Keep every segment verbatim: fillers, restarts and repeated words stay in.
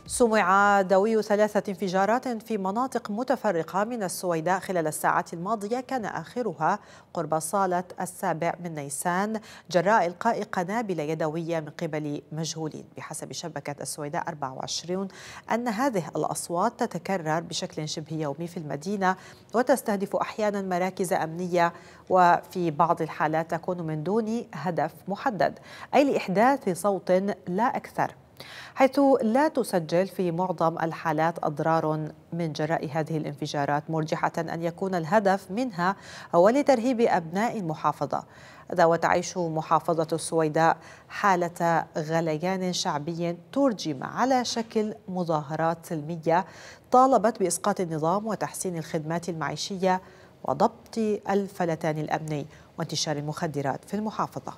سمع دوي ثلاثة انفجارات في مناطق متفرقة من السويداء خلال الساعات الماضية، كان آخرها قرب صالة السابع من نيسان جراء إلقاء قنابل يدوية من قبل مجهولين. بحسب شبكة السويداء أربعة وعشرين أن هذه الأصوات تتكرر بشكل شبه يومي في المدينة وتستهدف أحيانا مراكز أمنية، وفي بعض الحالات تكون من دون هدف محدد، أي لإحداث صوت لا أكثر، حيث لا تسجل في معظم الحالات أضرار من جراء هذه الانفجارات، مرجحة أن يكون الهدف منها هو لترهيب أبناء المحافظة. وتعيش محافظة السويداء حالة غليان شعبي ترجم على شكل مظاهرات سلمية طالبت بإسقاط النظام وتحسين الخدمات المعيشية وضبط الفلتان الأمني وانتشار المخدرات في المحافظة.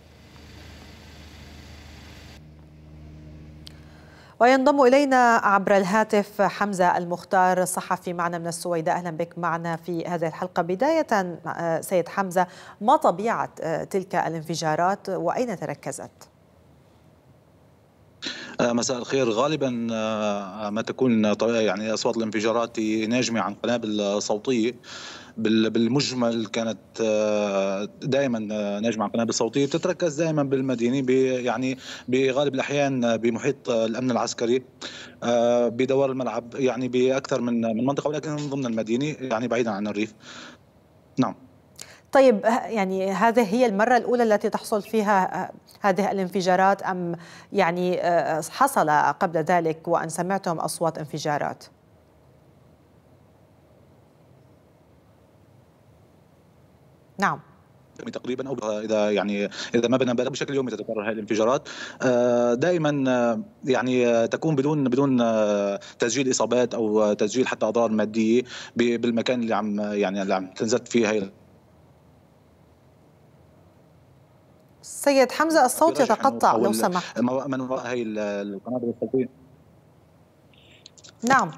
وينضم إلينا عبر الهاتف حمزة المختار، صحفي معنا من السويداء. أهلا بك معنا في هذه الحلقة. بداية سيد حمزة، ما طبيعة تلك الانفجارات وأين تركزت؟ مساء الخير. غالبا ما تكون يعني أصوات الانفجارات ناجمة عن قنابل صوتية. بالمجمل كانت دائما ناجمة عن قنابل صوتية تتركز دائما بالمدينة، يعني بغالب الأحيان بمحيط الأمن العسكري، بدوار الملعب، يعني بأكثر من من منطقة، ولكن ضمن المدينة يعني بعيدا عن الريف. نعم. طيب، يعني هذه هي المرة الأولى التي تحصل فيها هذه الانفجارات، أم يعني حصل قبل ذلك وأن سمعتم أصوات انفجارات؟ نعم. تقريبا، او اذا يعني اذا ما بدنا بشكل يومي تتكرر هذه الانفجارات دائما، يعني تكون بدون بدون تسجيل اصابات او تسجيل حتى اضرار ماديه بالمكان اللي عم يعني اللي عم تنزت فيه هي. سيد حمزة، الصوت يتقطع لو سمحت. من وراء هي القنابل الصوتيه. نعم،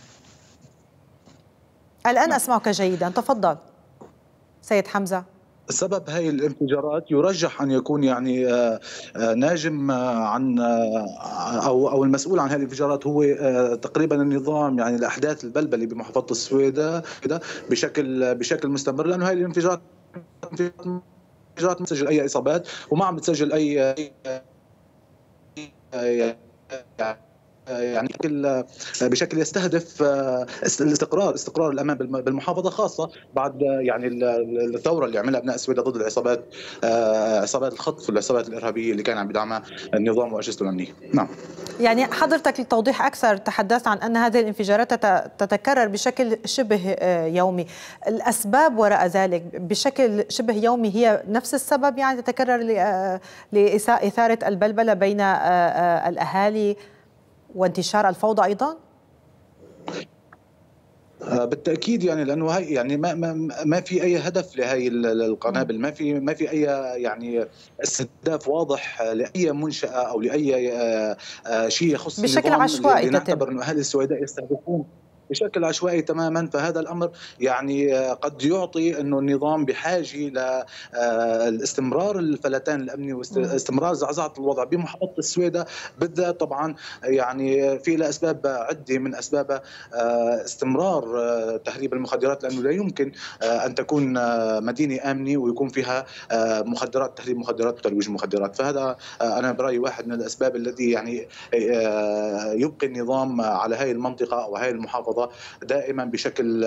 الآن نعم. أسمعك جيدا، تفضل سيد حمزة. سبب هاي الانفجارات يرجح ان يكون يعني ناجم عن او او المسؤول عن هذه الانفجارات هو تقريبا النظام، يعني الاحداث البلبله بمحافظه السويداء بشكل بشكل مستمر، لانه هاي الانفجارات انفجارات ما تسجل اي اصابات وما عم بتسجل اي يعني بشكل بشكل يستهدف الاستقرار استقرار الامان بالمحافظه، خاصه بعد يعني الثوره اللي عملها ابناء السويداء ضد العصابات عصابات الخطف والعصابات الارهابيه اللي كان عم بدعمها النظام واجهزته الامنيه. نعم. يعني حضرتك للتوضيح اكثر تحدثت عن ان هذه الانفجارات تتكرر بشكل شبه يومي، الاسباب وراء ذلك بشكل شبه يومي هي نفس السبب، يعني تتكرر لاثاره البلبله بين الاهالي وانتشار الفوضى ايضا؟ بالتاكيد، يعني لانه هي يعني ما ما ما في اي هدف لهي القنابل، ما في ما في اي يعني استهداف واضح لاي منشاه او لاي شيء يخص بشكل عشوائي اللي نعتبر انه اهل السويداء يستهدفون بشكل عشوائي تماما. فهذا الامر يعني قد يعطي انه النظام بحاجه لاستمرار الفلتان الامني واستمرار زعزعه الوضع بمحافظه السويداء بالذات. طبعا يعني في له اسباب عده، من اسبابها استمرار تهريب المخدرات، لانه لا يمكن ان تكون مدينه امنه ويكون فيها مخدرات، تهريب مخدرات وترويج مخدرات. فهذا انا برايي واحد من الاسباب الذي يعني يبقي النظام على هذه المنطقه او هذه المحافظه دائما بشكل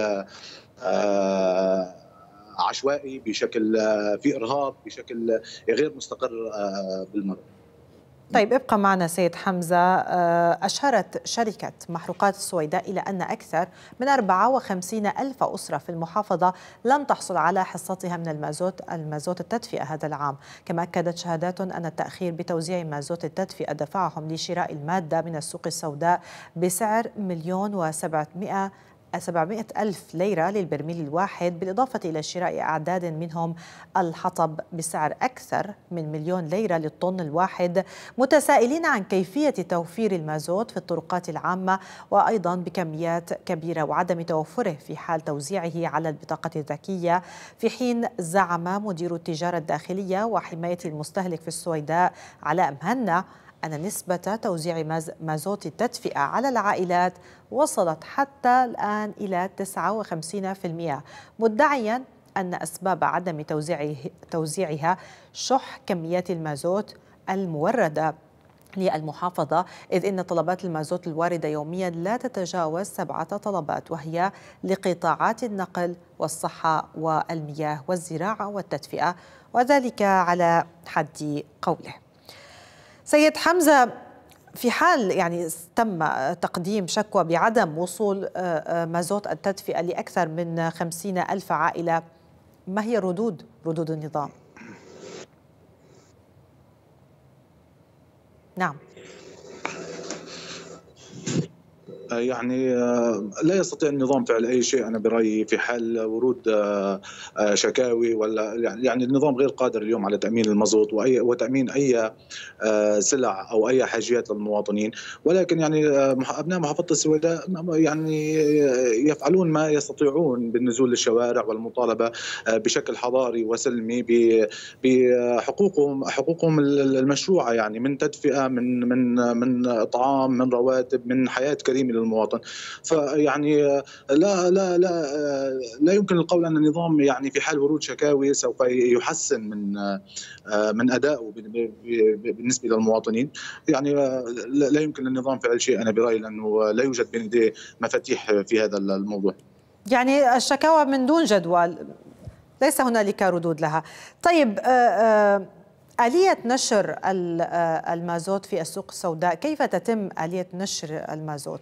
عشوائي، بشكل في ارهاب، بشكل غير مستقر بالمره. طيب، ابقى معنا سيد حمزة. أشارت شركة محروقات السويداء إلى أن أكثر من أربعة وخمسين ألف أسرة في المحافظة لم تحصل على حصتها من المازوت المازوت التدفئة هذا العام. كما أكدت شهادات أن التأخير بتوزيع مازوت التدفئة دفعهم لشراء المادة من السوق السوداء بسعر مليون وسبعمائة سبعمائة ألف ليرة للبرميل الواحد، بالإضافة إلى شراء أعداد منهم الحطب بسعر أكثر من مليون ليرة للطن الواحد، متسائلين عن كيفية توفير المازوت في الطرقات العامة وأيضا بكميات كبيرة وعدم توفره في حال توزيعه على البطاقة الذكية. في حين زعم مدير التجارة الداخلية وحماية المستهلك في السويداء علاء مهنا أن نسبة توزيع مازوت التدفئة على العائلات وصلت حتى الآن إلى تسعة وخمسين بالمئة، مدعيا أن أسباب عدم توزيعه توزيعها شح كميات المازوت الموردة للمحافظة، إذ إن طلبات المازوت الواردة يوميا لا تتجاوز سبعة طلبات، وهي لقطاعات النقل والصحة والمياه والزراعة والتدفئة، وذلك على حد قوله. سيد حمزة، في حال يعني تم تقديم شكوى بعدم وصول مازوت التدفئة لأكثر من خمسين ألف عائلة، ما هي ردود ردود النظام؟ نعم. يعني لا يستطيع النظام فعل أي شيء أنا برأيي في حال ورود شكاوي، ولا يعني النظام غير قادر اليوم على تأمين المازوت وأي وتأمين أي سلع أو أي حاجيات للمواطنين. ولكن يعني أبناء محافظة السويداء يعني يفعلون ما يستطيعون بالنزول للشوارع والمطالبة بشكل حضاري وسلمي بحقوقهم حقوقهم المشروعة، يعني من تدفئة، من من من طعام، من رواتب، من حياة كريمة للمواطن. فيعني لا لا لا لا يمكن القول ان النظام يعني في حال ورود شكاوي سوف يحسن من من ادائه بالنسبه للمواطنين. يعني لا يمكن للنظام فعل شيء انا برايي، لانه لا يوجد بين يديه مفاتيح في هذا الموضوع. يعني الشكاوى من دون جدوى، ليس هنالك ردود لها. طيب، آلية نشر المازوت في السوق السوداء، كيف تتم آلية نشر المازوت؟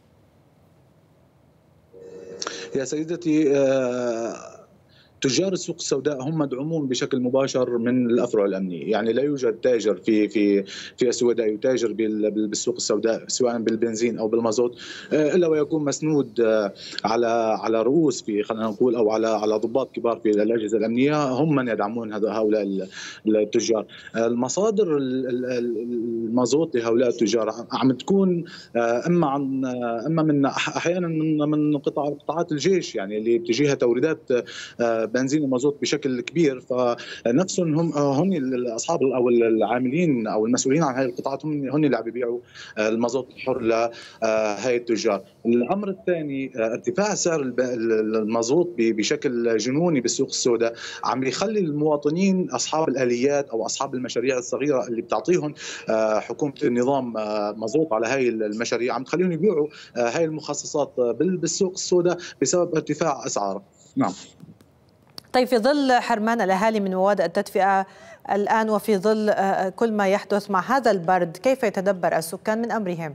يا سيدتي، تجار السوق السوداء هم مدعومون بشكل مباشر من الافرع الامنيه، يعني لا يوجد تاجر في في في السويداء يتاجر بالسوق السوداء سواء بالبنزين او بالمازوت الا ويكون مسنود على على رؤوس في خلينا نقول او على على ضباط كبار في الاجهزه الامنيه هم من يدعمون هؤلاء التجار. المصادر المازوت لهؤلاء التجار عم تكون اما عن اما من احيانا من من قطاع قطاعات الجيش، يعني اللي بتجيها توريدات بنزين ومازوت بشكل كبير، فنفسهم هم هن الاصحاب او العاملين او المسؤولين عن هذه القطاعات هم هن اللي عم يبيعوا المازوت الحر لهي التجار. الامر الثاني، ارتفاع سعر المازوت بشكل جنوني بالسوق السوداء عم يخلي المواطنين اصحاب الاليات او اصحاب المشاريع الصغيره اللي بتعطيهم حكومه النظام مازوت على هاي المشاريع، عم تخليهم يبيعوا هاي المخصصات بالسوق السوداء بسبب ارتفاع اسعاره. نعم. طيب، في ظل حرمان الأهالي من مواد التدفئة الآن وفي ظل كل ما يحدث مع هذا البرد، كيف يتدبر السكان من أمرهم؟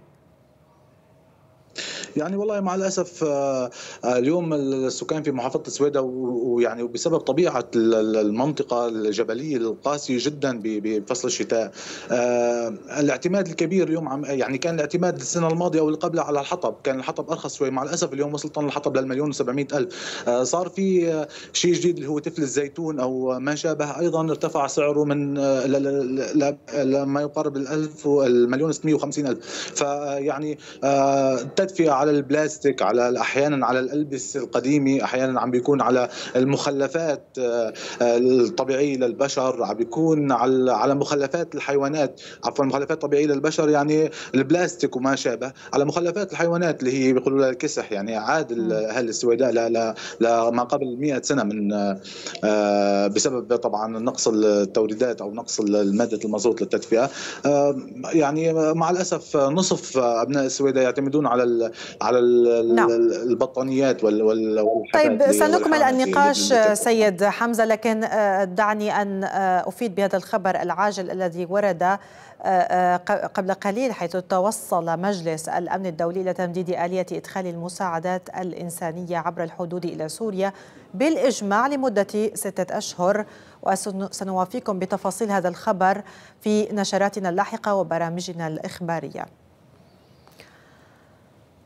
يعني والله مع الاسف اليوم السكان في محافظه السويداء ويعني بسبب طبيعه المنطقه الجبليه القاسيه جدا بفصل الشتاء، الاعتماد الكبير اليوم يعني كان الاعتماد السنه الماضيه او اللي قبلها على الحطب، كان الحطب ارخص شوي. مع الاسف اليوم وصل طن الحطب للمليون وسبعمئة الف. صار في شيء جديد اللي هو تفل الزيتون او ما شابه، ايضا ارتفع سعره من لما يقارب الألف المليون وستمئة وخمسين الف. فيعني التدفئه على البلاستيك، على احيانا على الالبسه القديمه، احيانا عم بيكون على المخلفات الطبيعيه للبشر، عم بيكون على على مخلفات الحيوانات، عفوا مخلفات طبيعيه للبشر يعني البلاستيك وما شابه، على مخلفات الحيوانات اللي هي بيقولوا لها الكسح. يعني عاد اهل السويداء لما قبل مئة سنه من بسبب طبعا نقص التوريدات او نقص الماده المازوت للتدفئه. يعني مع الاسف نصف ابناء السويداء يعتمدون على على نعم. البطانيات والحاجات. طيب، سنكمل النقاش سيد حمزة، لكن دعني أن أفيد بهذا الخبر العاجل الذي ورد قبل قليل، حيث توصل مجلس الأمن الدولي إلى تمديد آلية إدخال المساعدات الإنسانية عبر الحدود إلى سوريا بالإجماع لمدة ستة أشهر، وسنوافيكم بتفاصيل هذا الخبر في نشراتنا اللاحقة وبرامجنا الإخبارية.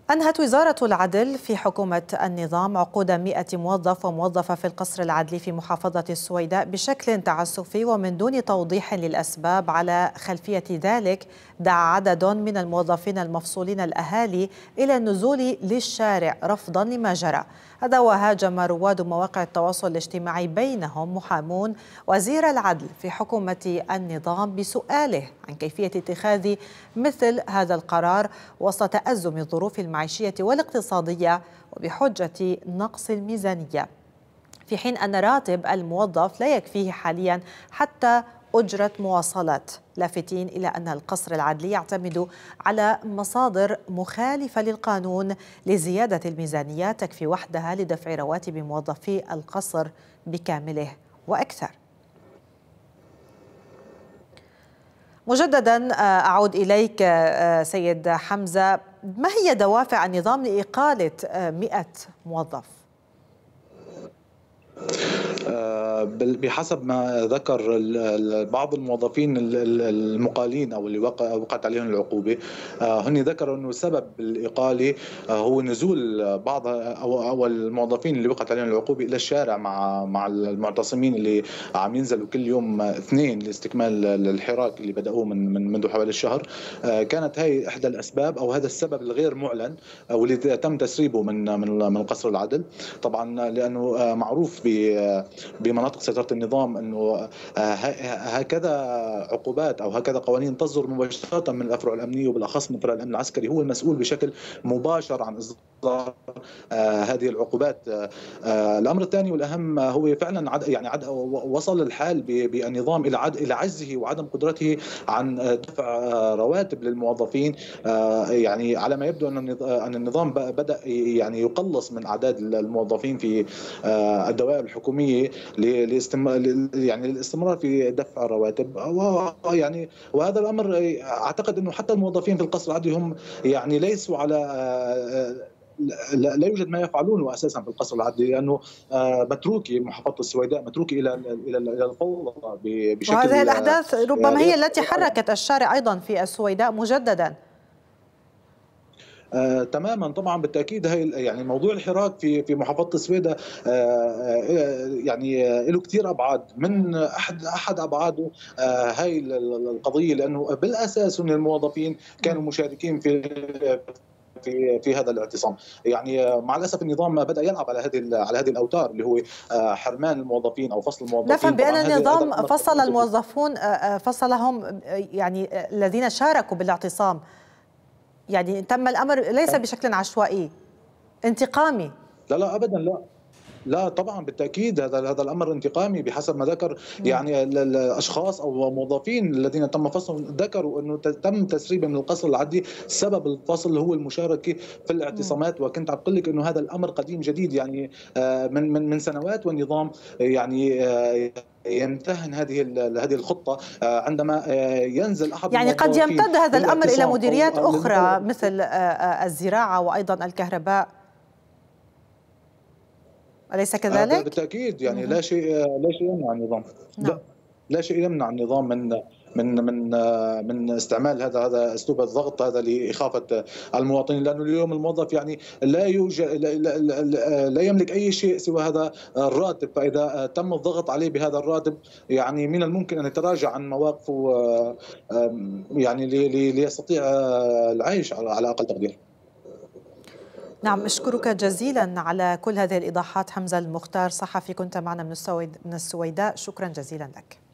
أنهت وزارة العدل في حكومة النظام عقود مئة موظف وموظفة في القصر العدلي في محافظة السويداء بشكل تعسفي ومن دون توضيح للأسباب. على خلفية ذلك دعا عدد من الموظفين المفصولين الأهالي إلى النزول للشارع رفضا لما جرى. هذا وهاجم رواد مواقع التواصل الاجتماعي بينهم محامون وزير العدل في حكومة النظام بسؤاله عن كيفية اتخاذ مثل هذا القرار وسط تأزم الظروف المعيشية والاقتصادية وبحجة نقص الميزانية، في حين أن راتب الموظف لا يكفيه حاليا حتى أجرة مواصلات، لافتين إلى أن القصر العدلي يعتمد على مصادر مخالفة للقانون لزيادة الميزانية تكفي وحدها لدفع رواتب موظفي القصر بكامله وأكثر. مجددا أعود إليك سيد حمزة، ما هي دوافع النظام لإقالة مئة موظف؟ بحسب ما ذكر بعض الموظفين المقالين او اللي وقعت عليهم العقوبه، هن ذكروا انه سبب الاقاله هو نزول بعض او الموظفين اللي وقعت عليهم العقوبه الى الشارع مع مع المعتصمين اللي عم ينزلوا كل يوم اثنين لاستكمال الحراك اللي بداوه من من منذ حوالي الشهر. كانت هي احدى الاسباب او هذا السبب الغير معلن واللي تم تسريبه من من من قصر العدل، طبعا لانه معروف بمناطق سيطرة النظام أنه هكذا عقوبات أو هكذا قوانين تصدر مباشرة من الأفرع الأمنية وبالأخص من فرع الأمن العسكري هو المسؤول بشكل مباشر عن إصدار هذه العقوبات. الأمر الثاني والأهم هو فعلا عد يعني عد وصل الحال بالنظام إلى عد إلى عجزه وعدم قدرته عن دفع رواتب للموظفين. يعني على ما يبدو أن النظام بدأ يعني يقلص من أعداد الموظفين في الدوائر الحكوميه يعني للاستمرار في دفع الرواتب، ويعني وهذا الامر اعتقد انه حتى الموظفين في القصر العدلي هم يعني ليسوا على لا يوجد ما يفعلونه اساسا في القصر العدلي، لانه متروكي محافظه السويداء متروكي الى الى الى الفوضى بشكل. وهذه الاحداث ربما هي التي حركت الشارع ايضا في السويداء مجددا. آه، تماما طبعا بالتاكيد. هي يعني موضوع الحراك في في محافظه السويداء آه، آه، يعني آه، له كثير ابعاد، من احد احد ابعاده آه، هاي القضيه، لانه بالاساس ان الموظفين كانوا مشاركين في في في هذا الاعتصام. يعني مع الاسف النظام بدا يلعب على هذه على هذه الاوتار اللي هو حرمان الموظفين او فصل الموظفين. نفهم بان النظام فصل الموظفون فصلهم يعني الذين شاركوا بالاعتصام، يعني تم الامر ليس بشكل عشوائي انتقامي. لا لا ابدا، لا لا طبعا بالتاكيد هذا هذا الامر انتقامي بحسب ما ذكر. يعني الاشخاص او الموظفين الذين تم فصلهم ذكروا انه تم تسريبهم من القصر العدلي، سبب الفصل هو المشاركه في الاعتصامات. وكنت عم اقول لك انه هذا الامر قديم جديد، يعني من من من سنوات، والنظام يعني يمتهن هذه هذه الخطه عندما ينزل احد يعني قد يمتد هذا الامر الى مديريات اخرى مثل الزراعه وايضا الكهرباء، أليس كذلك؟ بالتأكيد. يعني لا شيء لا شيء يمنع النظام. نعم. لا لا شيء يمنع النظام من من من من استعمال هذا هذا اسلوب الضغط هذا لاخافه المواطنين، لانه اليوم الموظف يعني لا يوجد لا, لا, لا يملك اي شيء سوى هذا الراتب، فاذا تم الضغط عليه بهذا الراتب يعني من الممكن ان يتراجع عن مواقفه يعني ليستطيع العيش على اقل تقدير. نعم، أشكرك جزيلا على كل هذه الإيضاحات. حمزة المختار، صحفي كنت معنا من السويداء، شكرا جزيلا لك.